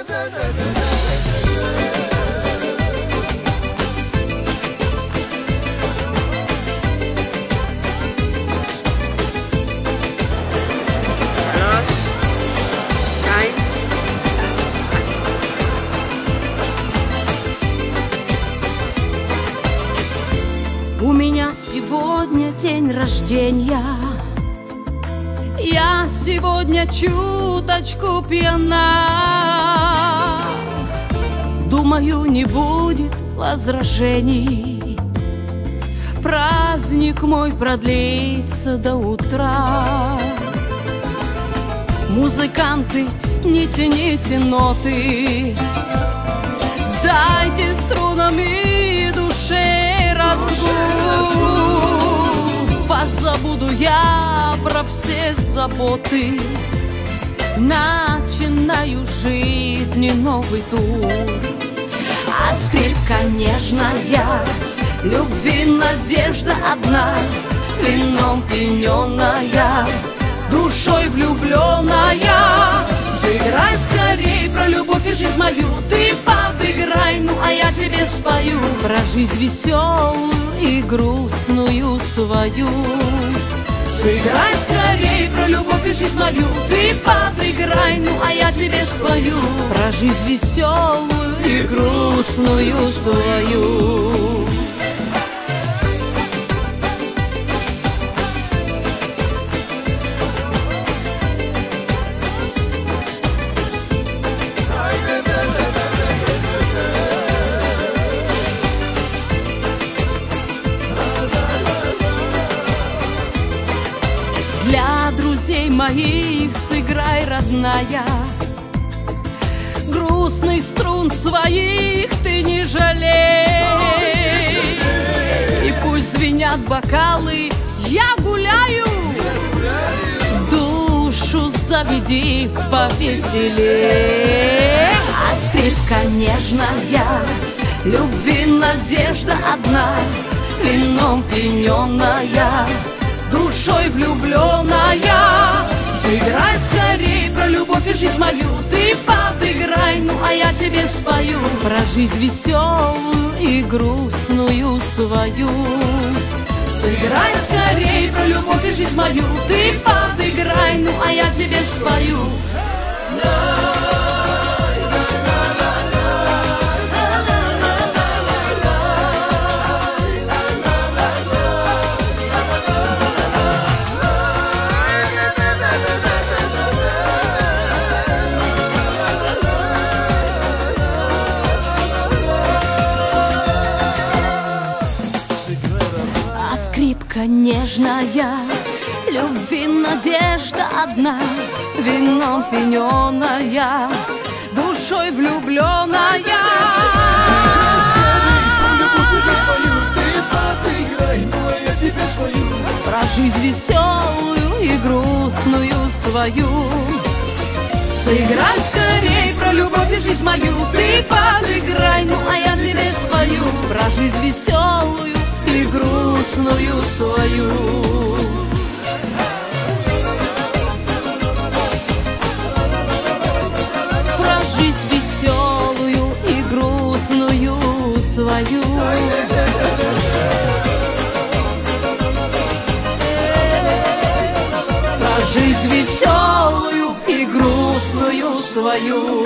У меня сегодня день рождения, я сегодня чуточку пьяна. Думаю, не будет возражений, праздник мой продлится до утра. Музыканты, не тяните ноты, дайте струнами душе разгул. Позабуду я про все заботы, начинаю жизни новый тур. А скрипка нежная, любви надежда одна, вином пьяненная, душой влюбленная. Сыграй скорей про любовь и жизнь мою, ты подыграй, ну а я тебе спою про жизнь веселую и грустную свою. Сыграй скорей про любовь и жизнь мою, ты подыграй, ну а я тебе спою про жизнь веселую и грустную свою. Для друзей моих сыграй, родная, грустных струн своих ты не жалей. И пусть звенят бокалы, я гуляю, душу заведи повеселей. А скрипка нежная, любви надежда одна, вином пьяненная, душой влюбленная. Сыграй скорей про любовь и жизнь мою, ты подыграй, ну а я тебе спою про жизнь веселую и грустную свою. Сыграй скорей про любовь и жизнь мою, ты подыграй, ну а я тебе спою. Скрипка нежная, любви надежда одна, вином пьяненная, душой влюбленная. Про жизнь веселую и грустную свою. Сыграй скорей про любовь и жизнь мою, ты подыграй, ну а я тебе спою про жизнь веселую и грустную свою. Про жизнь веселую и грустную свою. Про жизнь веселую и грустную свою.